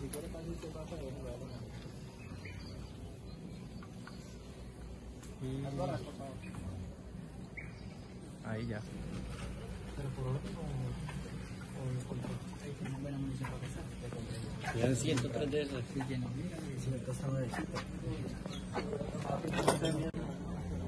Ahí ya. Pero por orden o buena munición para pasar. Eran 103 de esas. Sí, lleno. Si me está nuevecito.